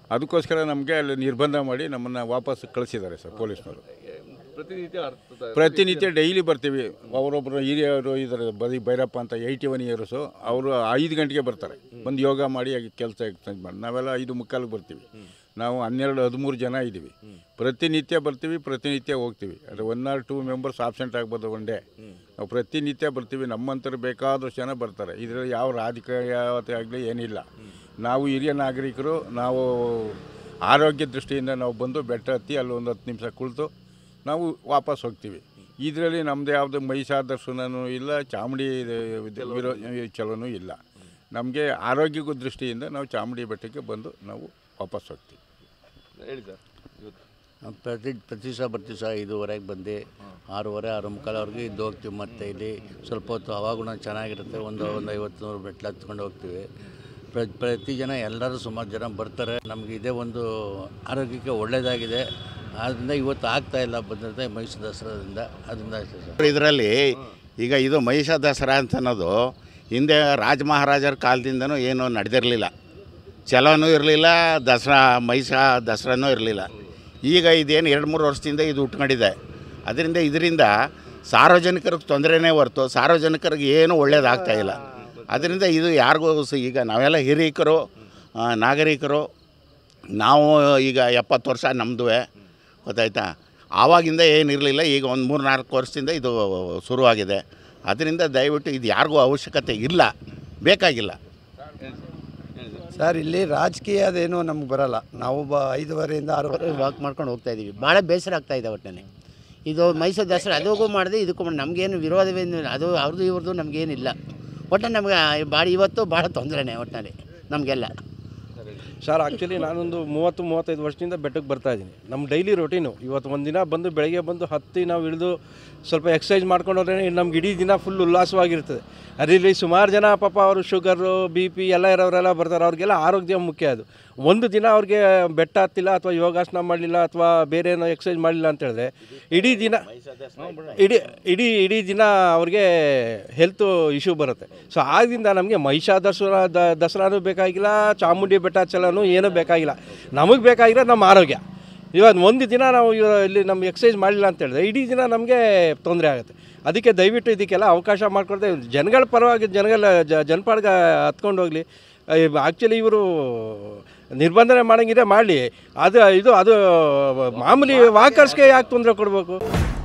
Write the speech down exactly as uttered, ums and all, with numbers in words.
ಅದಕ್ಕೋಸ್ಕರ ನಮಗೆ ಅಲ್ಲಿ ನಿರ್ಬಂಧ ಮಾಡಿ ನಮ್ಮನ್ನು ವಾಪಸ್ ಕಳಿಸಿದ್ದಾರೆ ಸರ್ ಪೊಲೀಸ್ನವರು. ಪ್ರತಿನಿತ್ಯ ಪ್ರತಿನಿತ್ಯ ಡೈಲಿ ಬರ್ತೀವಿ. ಅವರೊಬ್ಬರು ಹಿರಿಯವರು ಇದ್ದಾರೆ, ಬರೀ ಭೈರಪ್ಪ ಅಂತ ಏಯ್ಟಿ ಒನ್ ಇಯರ್ಸು, ಅವರು ಐದು ಗಂಟೆಗೆ ಬರ್ತಾರೆ, ಬಂದು ಯೋಗ ಮಾಡಿ ಕೆಲಸ ಎಕ್ಸರ್ಸೈಸ್ ಮಾಡಿ. ನಾವೆಲ್ಲ ಐದು ಮುಕ್ಕಾಲಿಗೆ ಬರ್ತೀವಿ. ನಾವು ಹನ್ನೆರಡು ಹದಿಮೂರು ಜನ ಇದ್ದೀವಿ. ಪ್ರತಿನಿತ್ಯ ಬರ್ತೀವಿ, ಪ್ರತಿನಿತ್ಯ ಹೋಗ್ತೀವಿ. ಅದು one or two members absent ಆಗ್ಬೋದು ಒನ್ ಡೇ. ನಾವು ಪ್ರತಿನಿತ್ಯ ಬರ್ತೀವಿ. ನಮ್ಮಂಥವ್ರು ಬೇಕಾದಷ್ಟು ಜನ ಬರ್ತಾರೆ. ಇದರಲ್ಲಿ ಯಾವ ರಾಜಕೀಯ ಆಗಲಿ ಏನಿಲ್ಲ. ನಾವು ಹಿರಿಯ ನಾಗರಿಕರು, ನಾವು ಆರೋಗ್ಯ ದೃಷ್ಟಿಯಿಂದ ನಾವು ಬಂದು ಬೆಟ್ಟ ಹತ್ತಿ ಅಲ್ಲಿ ಒಂದು ಹತ್ತು ನಿಮಿಷ ಕುಳಿತು ನಾವು ವಾಪಸ್ ಹೋಗ್ತೀವಿ. ಇದರಲ್ಲಿ ನಮ್ಮದು ಯಾವುದು ಮಹಿಷಾ ದರ್ಶನವೂ ಇಲ್ಲ, ಚಾಮುಂಡಿ ವಿರೋ ಚಲನೂ ಇಲ್ಲ. ನಮಗೆ ಆರೋಗ್ಯ ದೃಷ್ಟಿಯಿಂದ ನಾವು ಚಾಮುಂಡಿ ಬೆಟ್ಟಕ್ಕೆ ಬಂದು ನಾವು ವಾಪಸ್ ಹೋಗ್ತೀವಿ. ಹೇಳಿ ಸರ್. ಪ್ರತಿ ಪ್ರತಿ ದಿವಸ ಬರ್ತೀವಿ ಸಹ ಐದೂವರೆಗೆ ಬಂದು ಆರೂವರೆ ಆರು ಮುಕ್ಕಾಲವರೆಗೆ ಇದ್ದು ಹೋಗ್ತೀವಿ. ಮತ್ತು ಇಲ್ಲಿ ಸ್ವಲ್ಪ ಹೊತ್ತು ಹವಾಗುಣ ಚೆನ್ನಾಗಿರುತ್ತೆ. ಒಂದು ಒಂದು ಐವತ್ತು ನೂರು ಮೆಟ್ಲು ಹತ್ಕೊಂಡು ಹೋಗ್ತೀವಿ. ಪ್ರತಿ ಪ್ರತಿ ಜನ ಎಲ್ಲರೂ ಸುಮಾರು ಜನ ಬರ್ತಾರೆ. ನಮಗೆ ಇದೇ ಒಂದು ಆರೋಗ್ಯಕ್ಕೆ ಒಳ್ಳೆಯದಾಗಿದೆ. ಆದ್ದರಿಂದ ಇವತ್ತು ಆಗ್ತಾಯಿಲ್ಲ ಬಂದಿರುತ್ತೆ ಮೈಸೂರು ದಸರಾದಿಂದ. ಅದರಿಂದ ಸರ್ ಇದರಲ್ಲಿ ಈಗ ಇದು ಮಹಿಷಾ ದಸರಾ ಅಂತ ಅನ್ನೋದು ಹಿಂದೆ ರಾಜ ಮಹಾರಾಜರ ಕಾಲದಿಂದನೂ ಏನೂ ನಡೆದಿರಲಿಲ್ಲ. ಚಲನೂ ಇರಲಿಲ್ಲ, ದಸರಾ ಮಹಿಷಾ ದಸರಾನೂ ಇರಲಿಲ್ಲ. ಈಗ ಇದೇನು ಎರಡು ಮೂರು ವರ್ಷದಿಂದ ಇದು ಉಟ್ಕೊಂಡಿದೆ. ಅದರಿಂದ ಇದರಿಂದ ಸಾರ್ವಜನಿಕರಿಗೆ ತೊಂದರೆನೇ ಹೊರತು ಸಾರ್ವಜನಿಕರಿಗೆ ಏನೂ ಒಳ್ಳೆಯದಾಗ್ತಾಯಿಲ್ಲ. ಅದರಿಂದ ಇದು ಯಾರಿಗೂ ಈಗ ನಾವೆಲ್ಲ ಹಿರಿಯಕರು ನಾಗರಿಕರು, ನಾವು ಈಗ ಎಪ್ಪತ್ತು ವರ್ಷ ನಮ್ಮದು ಗೊತ್ತಾಯ್ತಾ. ಆವಾಗಿಂದ ಏನಿರಲಿಲ್ಲ, ಈಗ ಒಂದು ಮೂರು ನಾಲ್ಕು ವರ್ಷದಿಂದ ಇದು ಶುರುವಾಗಿದೆ. ಅದರಿಂದ ದಯವಿಟ್ಟು ಇದು ಯಾರಿಗೂ ಅವಶ್ಯಕತೆ ಇಲ್ಲ, ಬೇಕಾಗಿಲ್ಲ ಸರ್. ಇಲ್ಲಿ ರಾಜಕೀಯ ಅದೇನು ನಮ್ಗೆ ಬರೋಲ್ಲ. ನಾವು ಬ ಐದುವರೆಯಿಂದ ಆರೂವರೆ ವಾಕ್ ಮಾಡ್ಕೊಂಡು ಹೋಗ್ತಾ ಇದ್ದೀವಿ. ಭಾಳ ಬೇಸರ ಆಗ್ತಾಯಿದೆ ಒಟ್ಟಿನಲ್ಲಿ. ಇದು ಮೈಸೂರು ದಸರಾ ಅದಕ್ಕೂ ಮಾಡಿದೆ ಇದಕ್ಕೂ ಮಾಡಿ ನಮಗೇನು ವಿರೋಧವೇನು, ಅದು ಅವ್ರದ್ದು ಇವ್ರದ್ದು ನಮಗೇನಿಲ್ಲ. ಒಟ್ಟು ನಮಗೆ ಭಾಳ ಇವತ್ತು ಭಾಳ ತೊಂದರೆನೇ ಒಟ್ಟಿನಲ್ಲಿ ನಮಗೆಲ್ಲ. ಸರ್ ಆ್ಯಕ್ಚುಲಿ ನಾನೊಂದು ಮೂವತ್ತು ಮೂವತ್ತೈದು ವರ್ಷದಿಂದ ಬೆಟ್ಟಕ್ಕೆ ಬರ್ತಾಯಿದ್ದೀನಿ. ನಮ್ಮ ಡೈಲಿ ರೊಟೀನು. ಇವತ್ತು ಒಂದು ದಿನ ಬಂದು ಬೆಳಗ್ಗೆ ಬಂದು ಹತ್ತಿ ನಾವು ಇಳಿದು ಸ್ವಲ್ಪ ಎಕ್ಸಸೈಸ್ ಮಾಡ್ಕೊಂಡು ಹೋದ್ರೆ ನಮ್ಗೆ ಇಡೀ ದಿನ ಫುಲ್ ಉಲ್ಲಾಸವಾಗಿರ್ತದೆ. ಅದರಲ್ಲಿ ಸುಮಾರು ಜನ ಪಾಪ ಅವರು ಶುಗರು ಬಿ ಪಿ ಎಲ್ಲ ಇರೋರೆಲ್ಲ ಬರ್ತಾರೆ. ಅವ್ರಿಗೆಲ್ಲ ಆರೋಗ್ಯ ಮುಖ್ಯ. ಅದು ಒಂದು ದಿನ ಅವ್ರಿಗೆ ಬೆಟ್ಟ ಹತ್ತಿಲ್ಲ ಅಥವಾ ಯೋಗಾಸನ ಮಾಡಲಿಲ್ಲ ಅಥವಾ ಬೇರೆ ಏನೋ ಎಕ್ಸಸೈಸ್ ಮಾಡಲಿಲ್ಲ ಅಂತ ಹೇಳಿದ್ರೆ ಇಡೀ ದಿನ ಇಡೀ ಇಡೀ ಇಡೀ ದಿನ ಅವ್ರಿಗೆ ಹೆಲ್ತು ಇಶ್ಯೂ ಬರುತ್ತೆ. ಸೊ ಆದ್ದರಿಂದ ನಮಗೆ ಮಹಿಷಾ ದಸರಾ ದ ದಸರಾನೂ ಬೇಕಾಗಿಲ್ಲ, ಚಾಮುಂಡಿ ಬೆಟ್ಟ ಚಲನೂ ಏನೂ ಬೇಕಾಗಿಲ್ಲ. ನಮಗೆ ಬೇಕಾಗಿರೋ ನಮ್ಮ ಆರೋಗ್ಯ. ಇವತ್ತು ಒಂದು ದಿನ ನಾವು ಇಲ್ಲಿ ನಮ್ಮ ಎಕ್ಸಸೈಸ್ ಮಾಡಲಿಲ್ಲ ಅಂತ ಹೇಳಿದ್ರೆ ಇಡೀ ದಿನ ನಮಗೆ ತೊಂದರೆ ಆಗುತ್ತೆ. ಅದಕ್ಕೆ ದಯವಿಟ್ಟು ಇದಕ್ಕೆಲ್ಲ ಅವಕಾಶ ಮಾಡಿಕೊಡ್ದೆ ಜನಗಳ ಪರವಾಗಿ ಜನಗಳ ಜನಪಾಡ್ಗೆ ಹತ್ಕೊಂಡು ಹೋಗಲಿ. ಆ್ಯಕ್ಚುಲಿ ಇವರು ನಿರ್ಬಂಧನೆ ಮಾಡೋಂಗಿದೆ ಮಾಡಲಿ. ಅದು ಇದು ಅದು ಮಾಮೂಲಿ ವಾಕರ್ಸ್ಗೆ ಯಾಕೆ ತೊಂದರೆ ಕೊಡಬೇಕು?